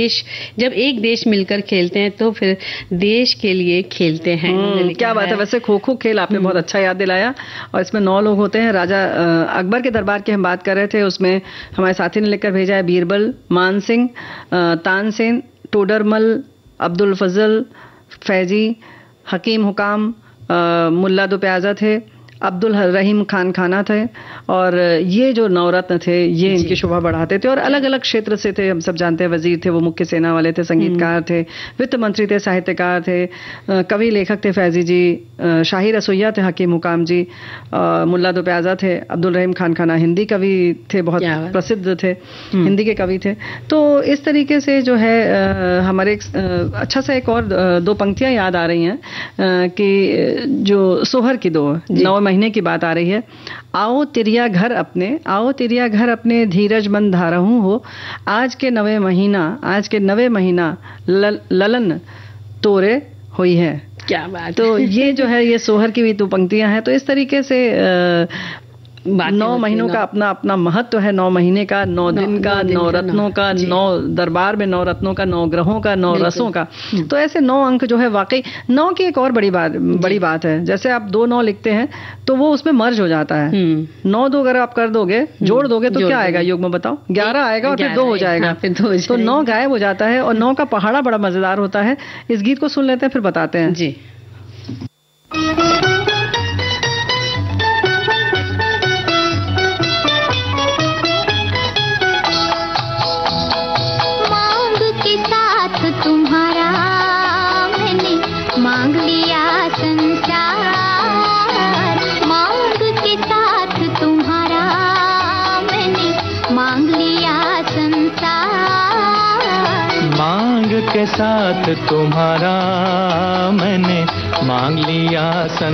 जब एक देश मिलकर खेलते हैं तो फिर देश के लिए खेलते हैं। क्या बात है। वैसे खो खो खेल आपने बहुत अच्छा याद दिलाया। और इसमें 9 लोग होते हैं। राजा अकबर के दरबार की हम बात कर रहे थे, उसमें हमारे साथी ने लिखकर भेजा है बीरबल, मान सिंह, तानसेन, टोडरमल, अब्दुल फजल, फैजी, हकीम हुकाम, मुल्ला दो प्याजा थे, अब्दुल रहीम खान खाना थे और ये जो नवरत्न थे ये इनकी शोभा बढ़ाते थे और अलग अलग क्षेत्र से थे। हम सब जानते हैं वजीर थे, वो मुख्य सेना वाले थे, संगीतकार थे, वित्त मंत्री थे, साहित्यकार थे, कवि लेखक थे फैजी जी, शाही रसोइया थे हकीम हुकाम जी, मुल्ला दो प्याजा थे, अब्दुल रहीम खान खाना हिंदी कवि थे, बहुत प्रसिद्ध थे, हिंदी के कवि थे। तो इस तरीके से जो है हमारे अच्छा सा एक और दो पंक्तियां याद आ रही हैं कि जो सोहर की दो 9 महीने की बात आ रही है। आओ तिरिया घर अपने, आओ तिरिया घर अपने, धीरज मन धारहूं हो, आज के 9वें महीना ललन तोरे हुई है। क्या बात। तो ये जो है ये सोहर की भी तो पंक्तियां हैं। तो इस तरीके से 9 महीनों का अपना अपना महत्व है। 9 महीने का, 9 दिन का, 9 रत्नों का, 9 दरबार में 9 रत्नों का, 9 ग्रहों का, 9 रसों का। तो ऐसे 9 अंक जो है वाकई 9 की एक और बड़ी बात है। जैसे आप 2 9 लिखते हैं तो वो उसमें मर्ज हो जाता है। 9 2 अगर आप कर दोगे, जोड़ दोगे तो क्या आएगा योग में बताओ? 11 आएगा और फिर 2 हो जाएगा। तो 9 गायब हो जाता है और 9 का पहाड़ा बड़ा मजेदार होता है। इस गीत को सुन लेते हैं फिर बताते हैं जी। तुम्हारा मैंने मांग लिया संसार, मांग के साथ तुम्हारा मैंने मांग लिया संसार, मांग के साथ तुम्हारा मैंने मांग लिया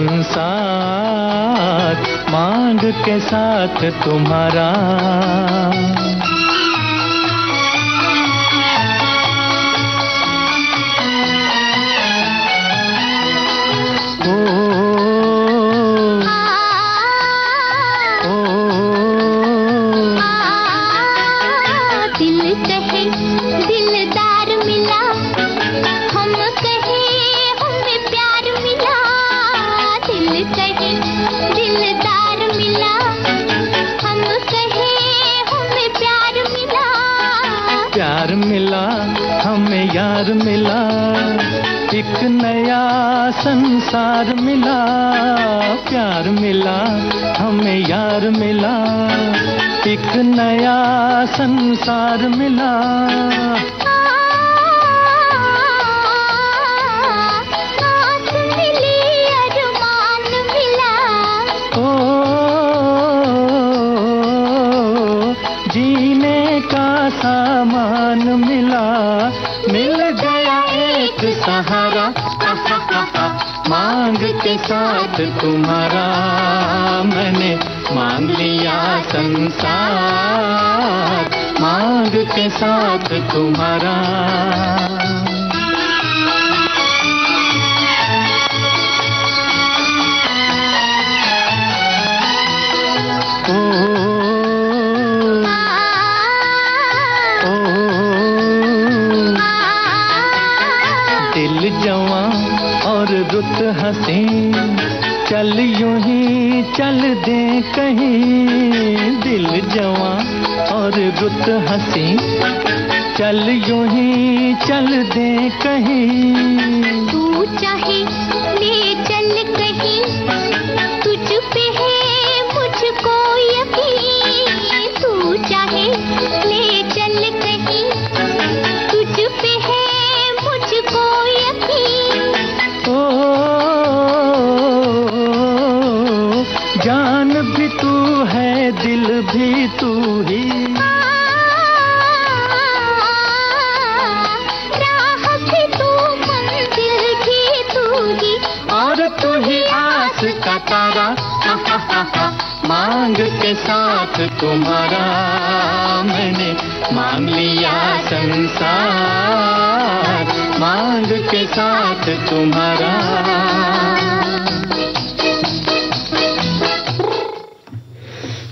संसार, मांग के साथ तुम्हारा। प्यार मिला हमें यार मिला, एक नया संसार मिला। प्यार मिला हमें यार मिला, एक नया संसार मिला। सामान मिला, मिल गया एक सहारा, मांग के साथ तुम्हारा मैंने मांग लिया संसार, मांग के साथ तुम्हारा। जवां और रुत हंसी, चल यूं ही चल दे कहीं। दिल जवां और रुत हंसी, चल यूं ही चल दे कहीं। तू चाहे ले चल कहीं, तुझ पे है मुझको यकीन। तू चाहे ले चल कहीं, तुझ पे है मुझको जान भी तू है, दिल भी तू ही, राह भी तू, मंजिल भी तू ही, और तू ही आस का तारा। मांग के साथ तुम्हारा मैंने मांग लिया संसार, मांग के साथ तुम्हारा।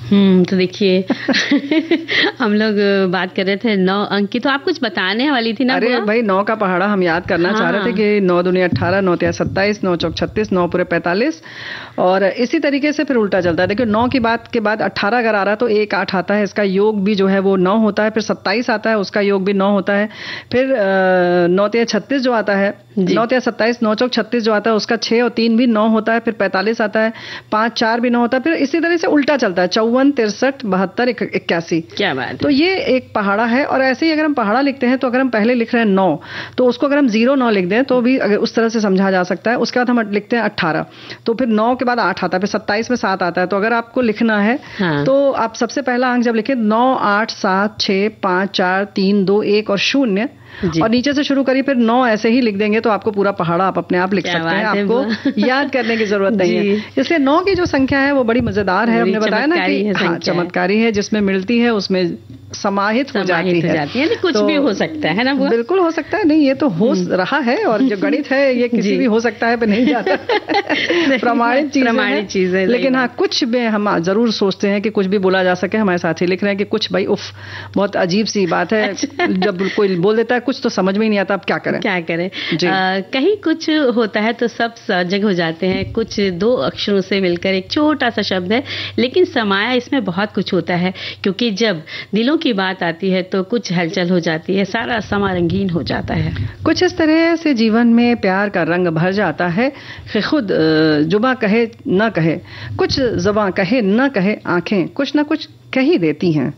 तो देखिए हम लोग बात कर रहे थे 9 अंक की, तो आप कुछ बताने वाली थी ना? अरे भाई 9 का पहाड़ा हम याद करना चाह रहे थे कि 9 दूनी 18, 9 तिया 27, 9 चौक 36, 9 पूरे 45, और इसी तरीके से फिर उल्टा चलता है। देखिए 9 की बात के बाद 18 अगर आ रहा है तो 1 8 आता है, इसका योग भी जो है वो 9 होता है। फिर 27 आता है, उसका योग भी 9 होता है। फिर 9 तिया 36 जो आता है, 9 तिया 27, 9 चौक 36 जो आता है उसका 6 और 3 भी 9 होता है। फिर 45 आता है, 5 4 भी 9 होता है। फिर इसी तरह से उल्टा चलता है, 54, 63, 72, 81। क्या बात। तो ये एक पहाड़ा है। और ऐसे ही अगर हम पहाड़ा लिखते हैं तो अगर हम पहले लिख रहे हैं 9, तो उसको अगर हम 0 9 लिख दें तो भी अगर उस तरह से समझा जा सकता है। उसके बाद हम लिखते हैं 18, तो फिर 9 के बाद 8 आता है, फिर 27 में 7 आता है। तो अगर आपको लिखना है तो आप सबसे पहला अंक जब लिखें 9 8 7 6 5 4 3 2 1 और 0, और नीचे से शुरू करिए, फिर 9 ऐसे ही लिख देंगे तो आपको पूरा पहाड़ा आप अपने आप लिख सकते हैं। आपको याद करने की जरूरत नहीं है। इसलिए 9 की जो संख्या है वो बड़ी मजेदार है। हमने बताया ना कि चमत्कारी है, जिसमें मिलती है उसमें समाहित हो जाती है। कुछ भी हो सकता है ना? बिल्कुल हो सकता है। नहीं, ये तो हो रहा है, और जो गणित है ये किसी भी हो सकता है पे नहीं जाता, प्रमाणित चीज है। लेकिन हाँ, कुछ में हम जरूर सोचते हैं कि कुछ भी बोला जा सके। हमारे साथी लिख रहे हैं कि कुछ भाई उफ बहुत अजीब सी बात है, जब कोई बोल देता है कुछ तो समझ में ही नहीं आता, अब क्या करें। कहीं कुछ होता है तो सब सजग हो जाते हैं। कुछ 2 अक्षरों से मिलकर एक छोटा सा शब्द है, लेकिन समाया इसमें बहुत कुछ होता है, क्योंकि जब दिलों की बात आती है तो कुछ हलचल हो जाती है, सारा समा रंगीन हो जाता है। कुछ इस तरह से जीवन में प्यार का रंग भर जाता है कि खुद जुबां कहे न कहे, कुछ जुबां कहे न कहे, आंखें कुछ न कुछ कह ही देती हैं।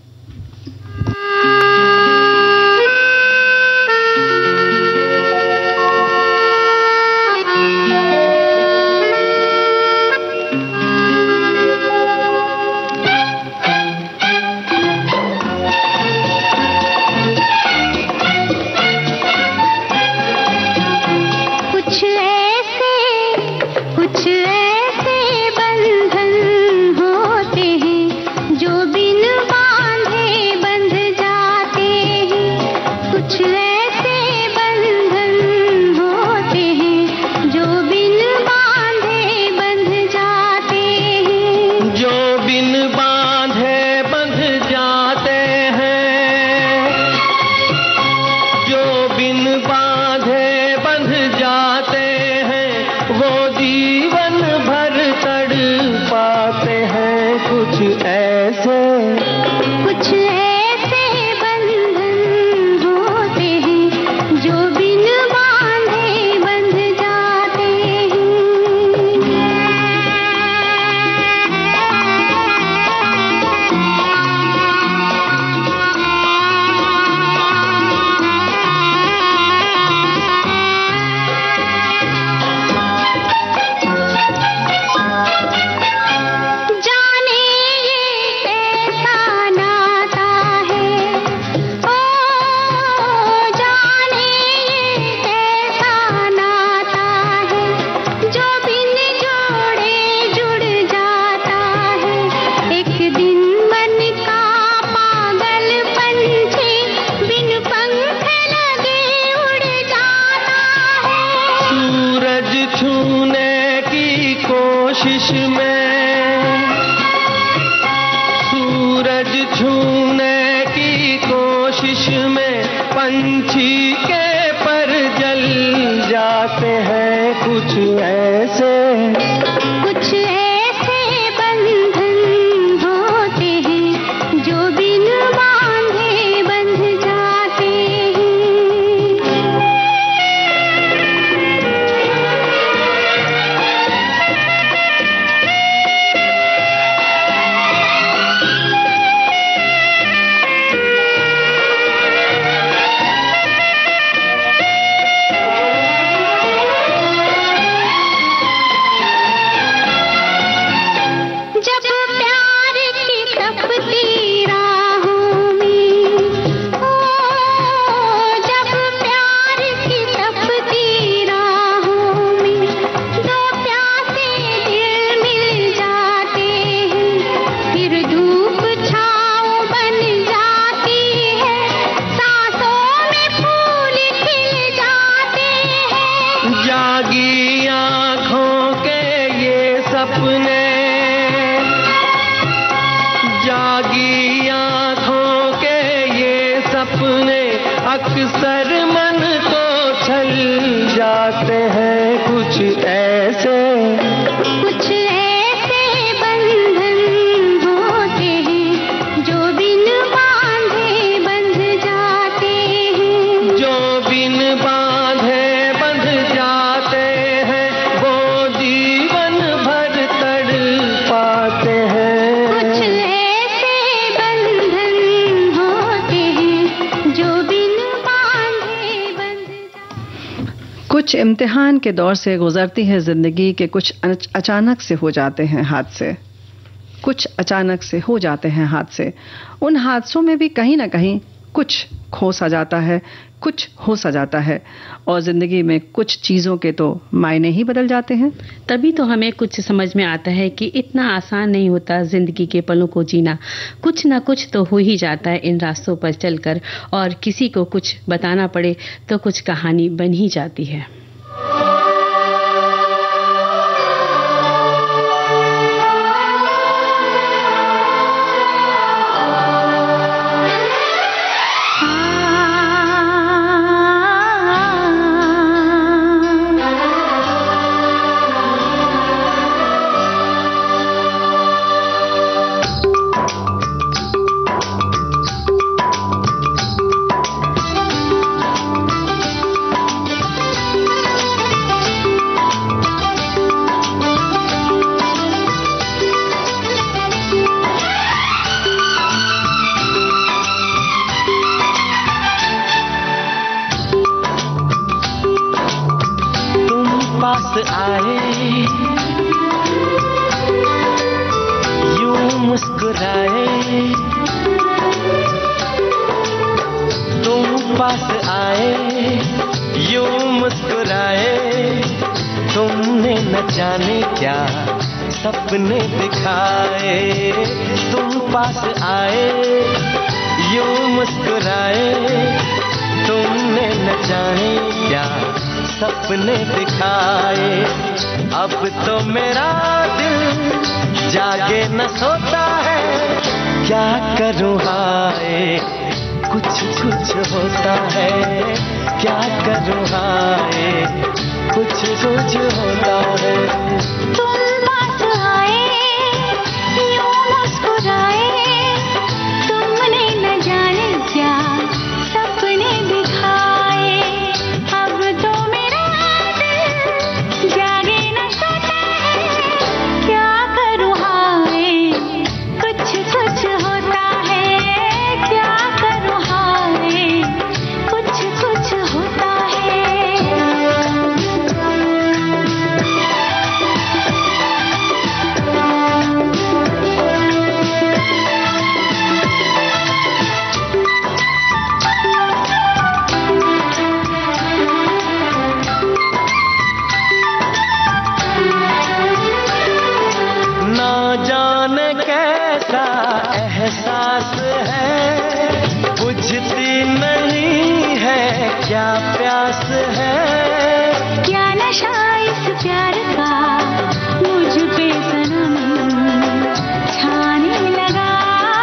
जागी आंखों के ये सपने अक्सर मन को छल जाते हैं। कुछ ऐसे बंधन होते हैं जो बिन बांधे बंध जाते हैं। जो बिन बांधे बंध जाते हैं वो जीवन भर तड़पाते हैं। कुछ ऐसे बंधन होते हैं जो बिन बांधे बंध जाते हैं। कुछ इम्तिहान के दौर से गुजरती है जिंदगी के, कुछ अचानक से हो जाते हैं हादसे, कुछ अचानक से हो जाते हैं हादसे। उन हादसों में भी कहीं ना कहीं कुछ खो सा जाता है, कुछ हो सा जाता है, और जिंदगी में कुछ चीजों के तो मायने ही बदल जाते हैं। तभी तो हमें कुछ समझ में आता है कि इतना आसान नहीं होता जिंदगी के पलों को जीना। कुछ ना कुछ तो हो ही जाता है इन रास्तों पर चलकर, और किसी को कुछ बताना पड़े तो कुछ कहानी बन ही जाती है। सपने दिखाए, तुम पास आए, यूं मुस्कुराए, तुमने न जाने क्या सपने दिखाए। अब तो मेरा दिल जागे न सोता है, क्या करूं हाय कुछ कुछ होता है, क्या करूं हाय कुछ कुछ होता है। एहसास है बुझती नहीं है, क्या प्यास है, क्या नशा इस प्यार का मुझ पे सनम छाने लगा।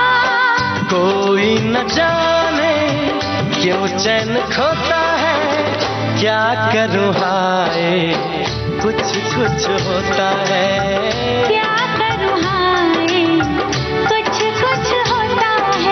कोई न जाने क्यों चैन खोता है, क्या करूं हाय कुछ कुछ होता है, क्या करूं हाय कुछ कुछ होता है।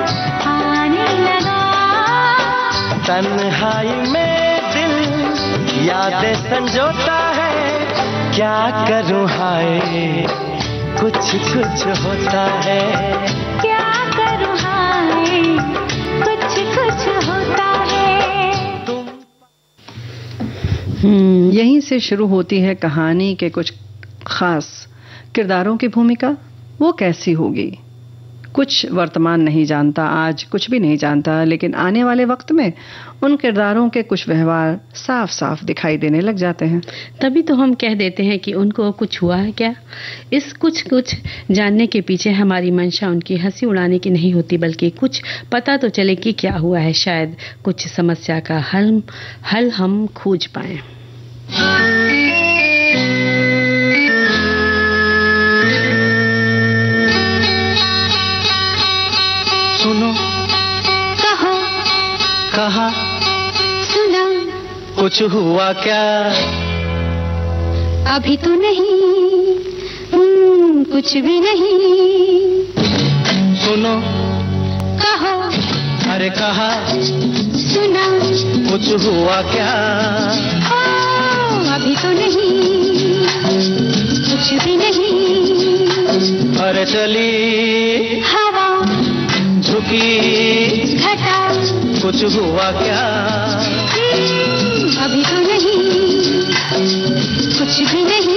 तन्हाई में दिल यादें संजोता है, क्या करूं हाय कुछ कुछ होता है, क्या करूं हाय कुछ कुछ होता है। यहीं से शुरू होती है कहानी के कुछ खास किरदारों की भूमिका। वो कैसी होगी? कुछ वर्तमान नहीं जानता, आज कुछ भी नहीं जानता, लेकिन आने वाले वक्त में उन किरदारों के कुछ व्यवहार साफ साफ दिखाई देने लग जाते हैं। तभी तो हम कह देते हैं कि उनको कुछ हुआ है क्या। इस कुछ कुछ जानने के पीछे हमारी मंशा उनकी हंसी उड़ाने की नहीं होती, बल्कि कुछ पता तो चले कि क्या हुआ है। शायद कुछ समस्या का हल हम खोज पाएं। सुनो, कहो, कहा, सुना, कुछ हुआ क्या? अभी तो नहीं, कुछ भी नहीं। सुनो, कहो, अरे कहा, सुना, कुछ हुआ क्या? अभी तो नहीं, कुछ भी नहीं। अरे चली हवा, झुकी घटा, कुछ हुआ क्या? अभी तो नहीं, कुछ भी नहीं।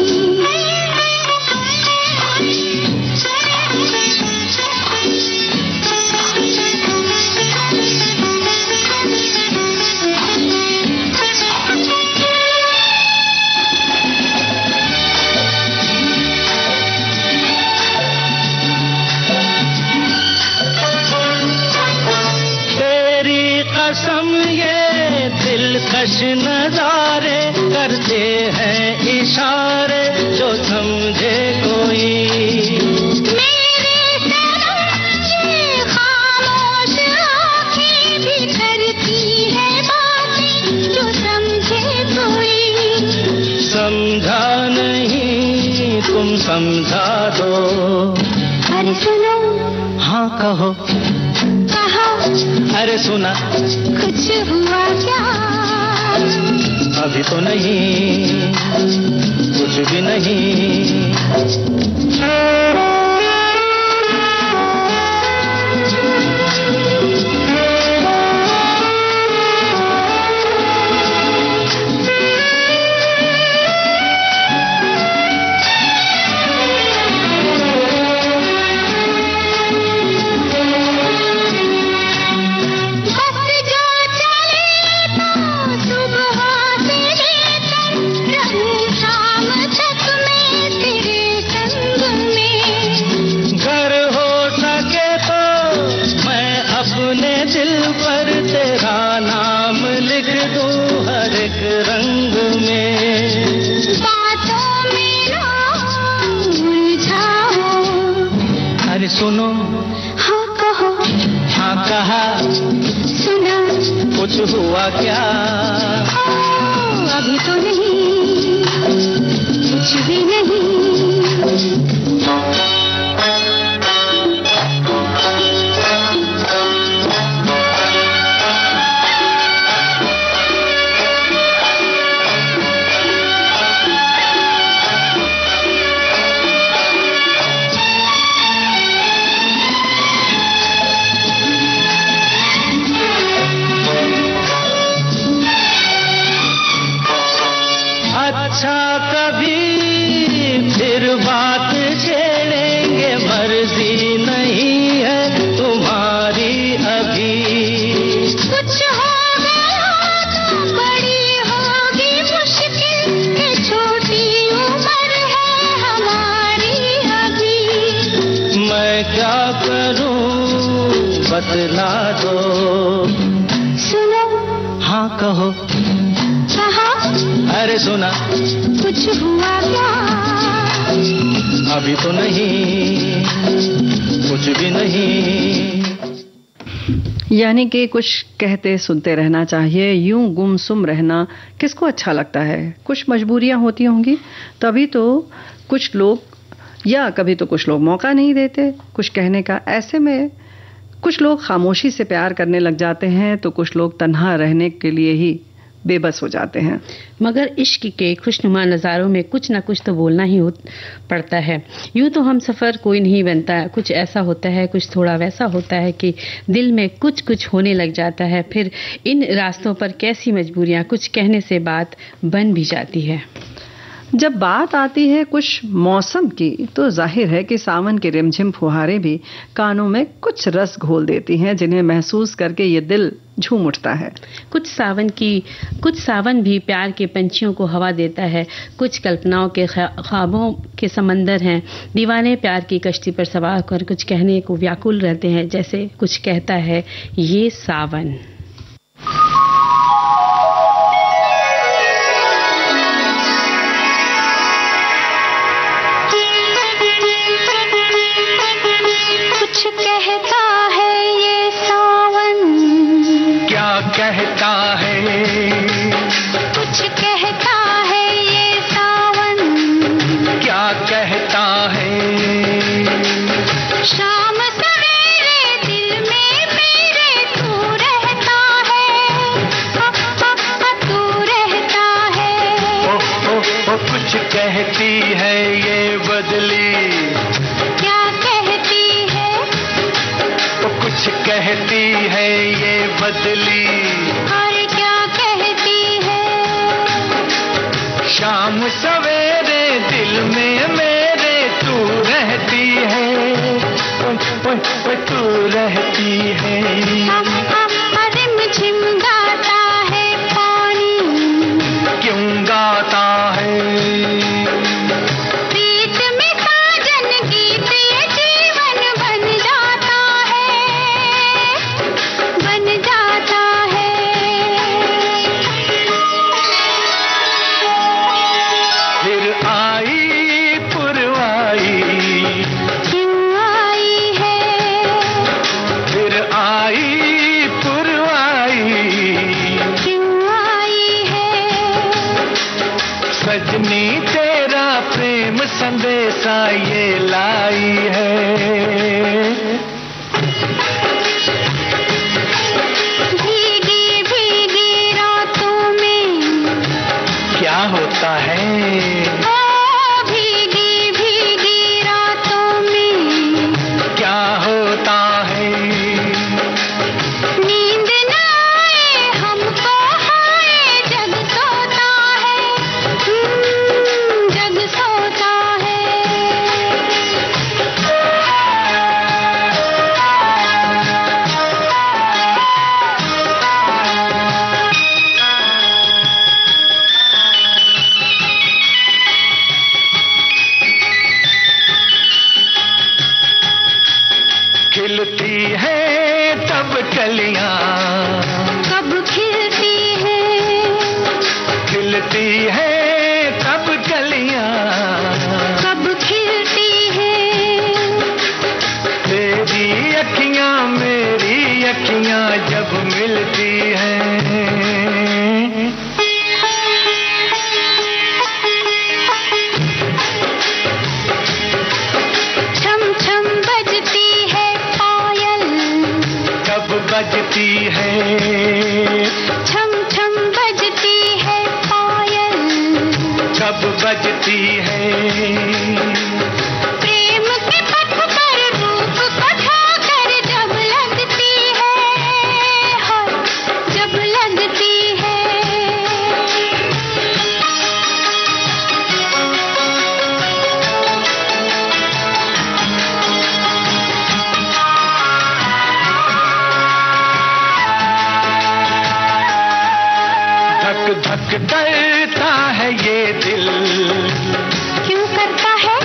कसम ये दिलकश नजारे करते हैं इशारे, जो समझे कोई। मेरे सनम ये खामोश आँखें भी करती है बातें, जो समझे कोई। समझा नहीं तुम समझा दो। अरे सुनो, हाँ कहो, कहा, अरे सुना, कुछ हुआ क्या? अभी तो नहीं, कुछ भी नहीं। सुनो, हाँ कहो, हाँ कहा, सुना, कुछ हुआ क्या? अभी तो नहीं, कुछ भी नहीं। अच्छा कभी फिर बात छेड़ेंगे, मर्जी नहीं है तुम्हारी अभी। कुछ हो गया तो बड़ी होगी मुश्किल, ये छोटी उम्र है हमारी अभी। मैं क्या करूं बतला दो। सुनो, हाँ कहो, कहा, अरे सुना, कुछ हुआ क्या? अभी तो नहीं, कुछ भी नहीं। यानी कि कुछ कहते सुनते रहना चाहिए। यूं गुमसुम रहना किसको अच्छा लगता है? कुछ मजबूरियां होती होंगी, तभी तो कुछ लोग, या कभी तो कुछ लोग मौका नहीं देते कुछ कहने का। ऐसे में कुछ लोग खामोशी से प्यार करने लग जाते हैं, तो कुछ लोग तन्हा रहने के लिए ही बेबस हो जाते हैं। मगर इश्क के खुशनुमा नज़ारों में कुछ ना कुछ तो बोलना ही पड़ता है। यूं तो हम सफ़र कोई नहीं बनता, कुछ ऐसा होता है, कुछ थोड़ा वैसा होता है कि दिल में कुछ कुछ होने लग जाता है। फिर इन रास्तों पर कैसी मजबूरियां कुछ कहने से बात बन भी जाती है। जब बात आती है कुछ मौसम की तो जाहिर है कि सावन के रिमझिम फुहारे भी कानों में कुछ रस घोल देती हैं, जिन्हें महसूस करके ये दिल झूम उठता है। कुछ सावन भी प्यार के पंछियों को हवा देता है, कुछ कल्पनाओं के ख्वाबों के समंदर हैं। दीवाने प्यार की कश्ती पर सवार कर कुछ कहने को व्याकुल रहते हैं, जैसे कुछ कहता है ये सावन। कहता है कुछ कहता है ये सावन, क्या कहता है? शाम सवेरे दिल में मेरे तू रहता है, तू रहता है। ओ कुछ कहती है ये बदली, क्या कहती है? कुछ कहती है ये बदली, शाम सवेरे दिल में मेरे तू रहती है, तू रहती है। रिमझिम गाता है पानी, क्यों गाता है? प्रीत में साजन गीत ये जीवन बन जाता है, बन जाता है। आई पुरवाई, क्यों आई है? फिर आई पुरवाई, क्यों आई है? सजनी तेरा प्रेम संदेशा ये लाई है। भीगी भीगी रातों में क्या होता है? भीगी भीगी रातों में क्या होता है? नींद न आए हमको, हाय जग सोता है, जग सोता है। खिलती है तब कलियां, कब खिलती है? खिलती है तब कलियां, कब खिलती है? तेरी अखियां मेरी अखियां जब मिलती हैं। छम छम बजती है पायल, कब बजती है? छम छम बजती है पायल, कब बजती है? प्रेम के पथ पर रूप को ढाकर जब लगती है, जब लगती है। धक धक करता है ये दिल, क्यों करता है?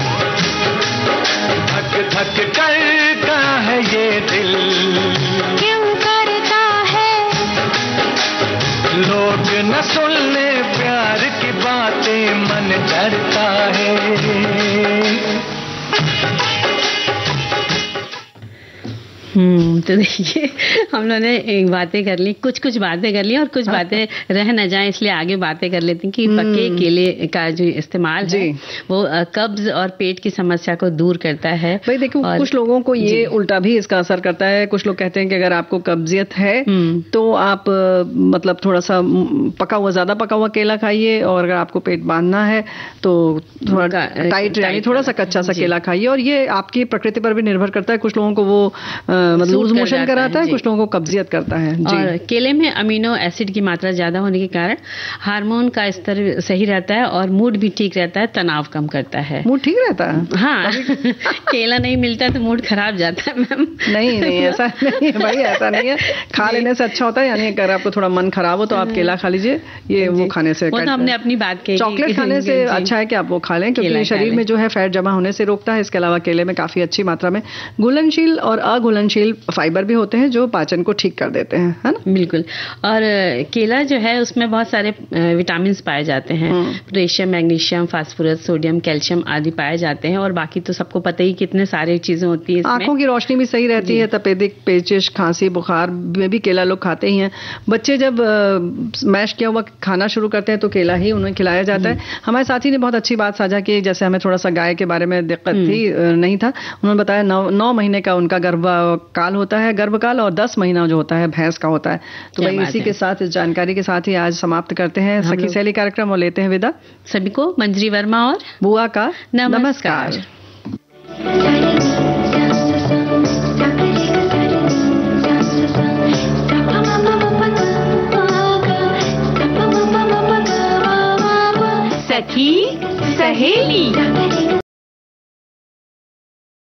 धक धक करता है ये दिल, क्यों करता है? लोग न सुनने प्यार की बातें मन डरता है। तो देखिए हम लोगों ने एक बातें कर ली, कुछ बातें कर ली और कुछ बातें रह न जाए इसलिए आगे बातें कर लेती हैं कि पके केले का जो इस्तेमाल है वो कब्ज और पेट की समस्या को दूर करता है। भाई देखो कुछ लोगों को ये उल्टा भी इसका असर करता है। कुछ लोग कहते हैं कि अगर आपको कब्जियत है तो आप मतलब थोड़ा सा ज्यादा पका हुआ केला खाइए, और अगर आपको पेट बांधना है तो थोड़ा टाइट यानी थोड़ा सा कच्चा सा केला खाइए। और ये आपकी प्रकृति पर भी निर्भर करता है। कुछ लोगों को वो मतलब लूज मोशन कराता है, कुछ लोगों को कब्जियत करता है जी। और केले में अमीनो एसिड की मात्रा ज्यादा होने के कारण हार्मोन का स्तर सही रहता है और मूड भी ठीक रहता है, तनाव कम करता है। मूड ठीक रहता है? हाँ केला नहीं मिलता तो मूड खराब जाता है मैम। नहीं ऐसा नहीं है भाई, ऐसा नहीं है। खा लेने से अच्छा होता है। यानी अगर आपको थोड़ा मन खराब हो तो आप केला खा लीजिए, ये वो खाने से, वो तो हमने अपनी बात कही। चॉकलेट खाने से अच्छा है कि आप वो खा लें, क्योंकि शरीर में जो है फैट जमा होने से रोकता है। इसके अलावा केले में काफी अच्छी मात्रा में घुलनशील और अघुलनशील फाइबर भी होते हैं जो पाचन को ठीक कर देते हैं, है ना? बिल्कुल। और केला जो है उसमें बहुत सारे विटामिन पाए जाते हैं, potassium, magnesium, phosphorus, sodium, calcium आदि पाए जाते हैं। और बाकी तो सबको पता ही कितने सारे चीजें होती है। आंखों की रोशनी भी सही रहती है। तपेदिक, पेचिश, खांसी, बुखार में भी केला लोग खाते ही हैं। बच्चे जब मैश किया हुआ खाना शुरू करते हैं तो केला ही उन्हें खिलाया जाता है। हमारे साथी ने बहुत अच्छी बात साझा की, जैसे हमें थोड़ा सा गाय के बारे में दिक्कत थी, नहीं था, उन्होंने बताया 9 महीने का उनका गर्भकाल होता है, गर्भकाल, और 10 महीना जो होता है भैंस का होता है। तो भाई इसी के साथ, इस जानकारी के साथ ही आज समाप्त करते हैं सखी सहेली कार्यक्रम और लेते हैं विदा। सभी को मंजरी वर्मा और बुआ का नमस्कार। सखी सहेली।